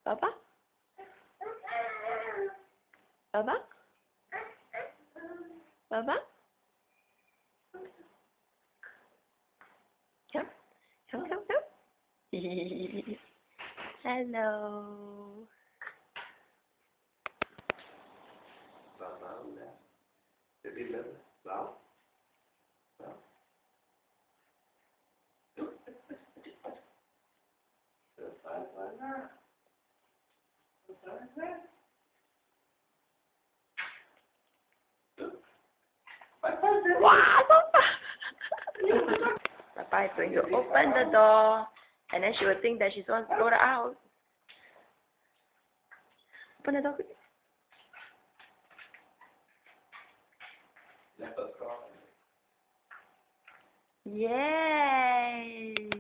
Papa? Papa? Papa? Come. Come, come, come. Hello. Vào nè, để đi lên, vào, vào. Wow, Papa! Papa is going to open the door, and then she will think that she's going to go out. Open the door. Yay!